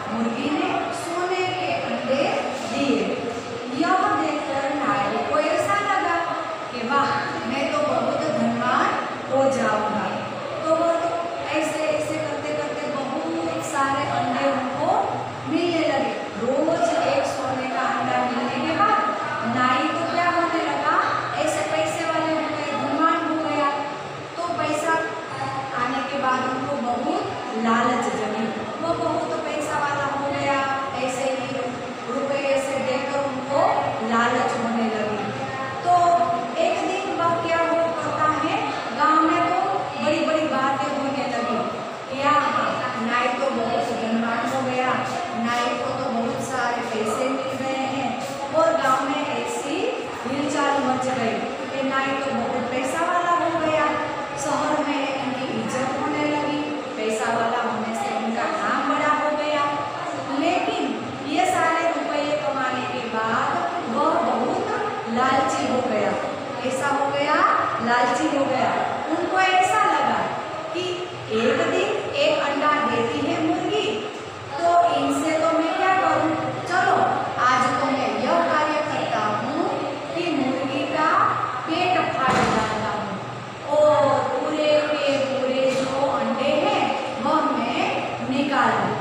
मुर्गी ने सोने के अंडे दिए। यह देखकर नाई को ऐसा लगा कि वाह, मैं तो बहुत धनवान हो जाऊंगा। तो वो तो ऐसे ऐसे करते करते बहुत सारे अंडे उनको मिलने लगे। रोज एक सोने का अंडा मिलने के बाद नाई को क्या होने लगा, ऐसे पैसे वाले हो गए, धनवान हो गया। तो पैसा आने के बाद उनको बहुत लालच जगी, वो बहुत पैसा वाला हो गया। ऐसे ही रुपये से देकर उनको लालच होने लगी। तो एक दिन वह क्या हो करता है, गांव में तो बड़ी बड़ी बातें होने लगी। या नाई तो बहुत धनवान हो गया, नाई को तो बहुत सारे पैसे मिल गए हैं। और गांव में ऐसी हिलचाल मच गई कि नाई तो बहुत पैसा वाला हो गया। शहर में इनकी इज्जत होने लगी, पैसा वाला होने से उनका नाम बड़ा हो गया। लेकिन ये सारे रुपये कमाने के बाद वह बहुत लालची हो गया। ऐसा हो गया, लालची हो गया। उनको ऐसा लगा कि एक दिन एक अंडा देती है मुर्गी, तो इनसे तो मैं क्या करूं, चलो आज तो मैं यह कार्य करता हूं कि मुर्गी का पेट फाड़ डालता हूं और पूरे के पूरे जो अंडे हैं वह मैं निकालूं।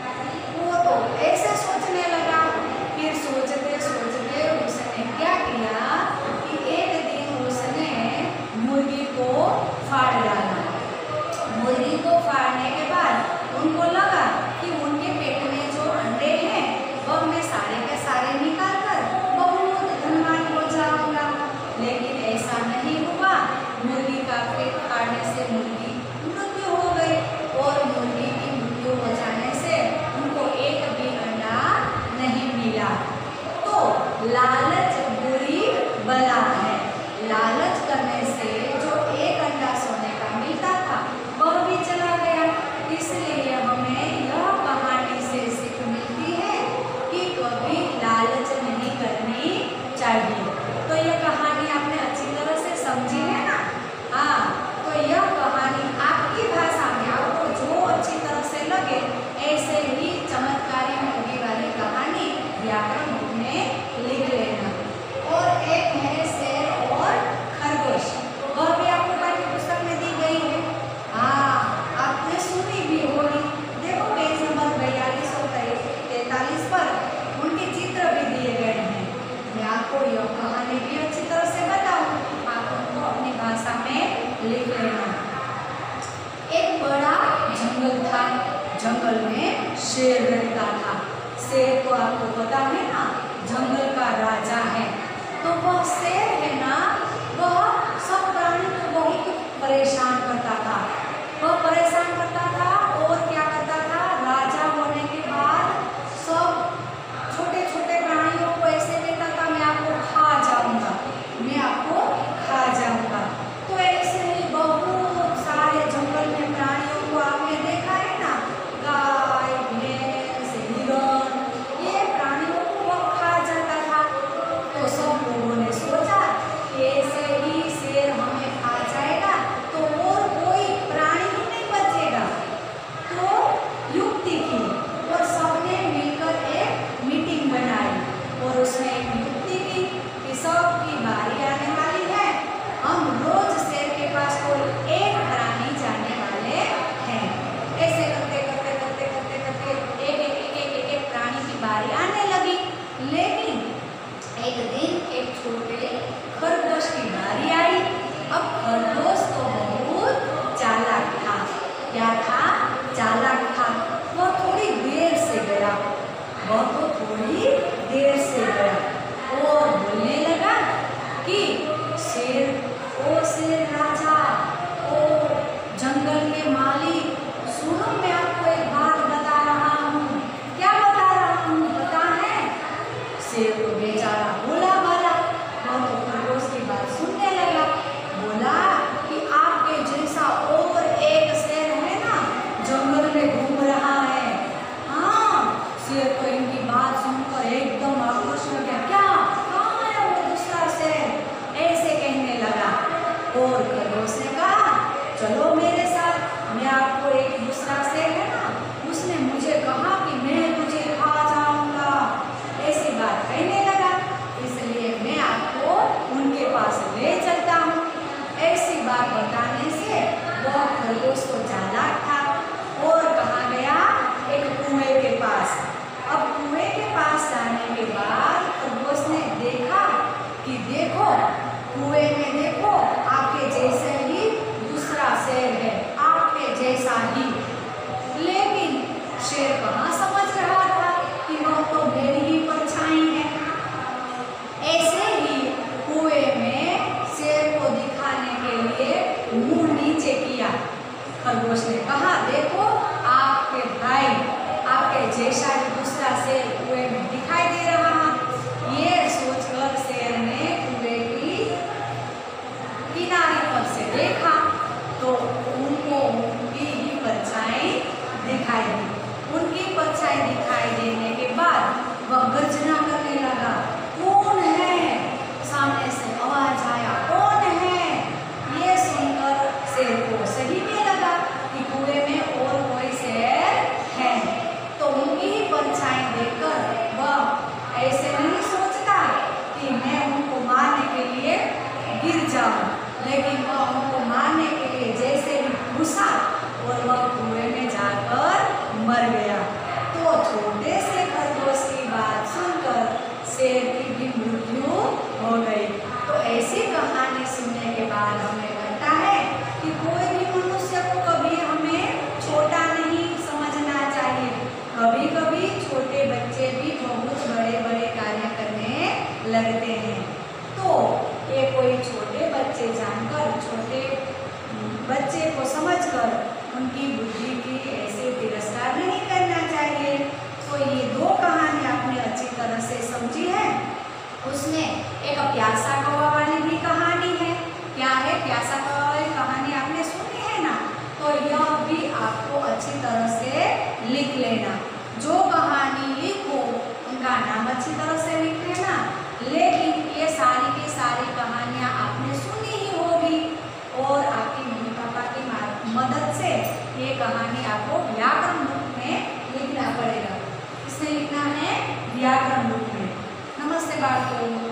वो तो ऐसे सोचने लगा। फिर सोचते सोचते उसने क्या किया कि एक दिन उसने मुर्गी को फाड़ डाला। मुर्गी को फाड़ने के बाद उनको लगा कि उनके पेट में जो अंडे हैं वह मैं सारे के सारे निकाल कर बहुत धनवान हो जाऊंगा। लेकिन ऐसा नहीं हुआ। मुर्गी का पेट फाड़ने से मुर्गी मृत्यु हो गई और मुर्गी की मृत्यु हो जाने से उनको एक भी अंडा नहीं मिला। तो लालच बुरी बला है। लालच करने से जो एक अंडा सोने का मिलता था वह भी चला गया। इसलिए हमें यह कहानी से सीख मिलती है कि कभी लालच नहीं करनी चाहिए। तो यह कहानी आपने अच्छी तरह से समझी है ना? हाँ, तो यह कहानी आपकी भाषा में आपको जो अच्छी तरह से लगे ऐसे ही चमत्कारी मुर्गी वाली कहानी व्याकरण बुक में लिख लेना। और एक है शेर और खरगोश, वह भी आपको पाठ्य पुस्तक में दी गई है। हाँ, आपने सुनी भी होगी। देखो पेज नंबर 4243 पर उनके चित्र भी दिए गए हैं। मैं आपको यह कहानी भी अच्छी तरह से बताऊं, आप उनको अपनी भाषा में लिख लेना। एक बड़ा जंगल था, जंगल में शेर रहता था। शेर तो आपको पता है ना, जंगल का राजा है। तो वह शेर है ना, वह सब प्राणी को बहुत परेशान करता था। वह परेशान करता था और क्या करता था, राजा होने के बाद सब छोटे छोटे प्राणियों को ऐसे कहता था मैं आपको खा जाऊंगा, मैं आपको खा जाऊंगा। तो ऐसे ही बहुत सारे जंगल में प्राणियों को आपने देखा है ना, गाय, भैंस, हिरण, ये प्राणियों को वह खा जाता था। तो सब लोगों ने सोचा कि ऐसे ही शेर हमें खा जाएगा तो और कोई प्राणी ही नहीं बचेगा। तो युक्ति की और सबने मिलकर एक मीटिंग बनाई और उसमें एक युक्ति की कि सबकी बारी आने वाली है, हम रोज शेर के पास कोई एक प्राणी जाने वाले हैं। ऐसे करते करते करते करते करते एक प्राणी की बारी आने लगी। लेकिन एक दिन एक छोटे खरगोश की बारी आई। अब खरगोश तो बहुत चालाक था। क्या था? चालाक था। वह थोड़ी देर से गया, वह तो थोड़ी देर से गया और बोलने लगा कि शेर, ओ शेर राजा, ओ जंगल के मालिक, सुनो मैं आपको एक बात बता रहा हूँ। क्या बता रहा हूँ पता है? शेर तो बेचारा बोला वाला, वह तो खरगोश की बात सुनने लगा। बोला कि आपके जैसा और एक शेर है ना, जंगल में घूम रहा है। हाँ, शेर तो इनकी बात जैसा ही दूसरा शेर कुएं में दिखाई दे रहा, ये सोचकर शेर ने कुएं की किनारे पर से देखा तो उनको उनकी ही परछाई दिखाई दी। उनकी परछाई दिखाई देने के बाद वह गर्जना करने लगा, कौन है? सामने से आवाज आया, कौन है? ये सुनकर शेर को सही में लगा कि कुएं में और कोई शेर है। तो उनकी ही परछाई देखकर वह ऐसे नहीं सोचता कि मैं उनको मारने के लिए गिर जाऊं, लेकिन वह उनको मारने के लिए जैसे ही घुसा और वह कुएं में जाकर मर गया। तो छोटे से खरगोश की बात सुनकर शेर की भी मृत्यु हो गई। तो ऐसी कहानी सुनने के बाद हमें लगता है कि कोई भी मनुष्य को कभी हमें छोटा नहीं समझना चाहिए। कभी कभी छोटे बच्चे भी बहुत बड़े बड़े कार्य करने लगते हैं। तो ये कोई छोटे बच्चे जानकर, छोटे बच्चे को समझकर उनकी बुद्धि की ऐसे तिरस्कार नहीं करना चाहिए। तो ये दो कहानी आपने अच्छी तरह से समझी है। उसमें एक प्यासा कौवा वाली भी कहानी है। क्या है प्यासा कौवा वाली कहानी? आपने सुनी है ना? तो यह भी आपको अच्छी तरह से लिख लेना। जो कहानी लिखो उनका नाम अच्छी तरह से लिख लेना। लेकिन ये सारी की सारी कहानियाँ आपने सुनी ही होगी और आपकी मम्मी पापा की मदद से ये कहानी आपको व्याकरण बुक में लिखना पड़ेगा। इसमें लिखना है व्याकरण बुक में। नमस्ते बालकों।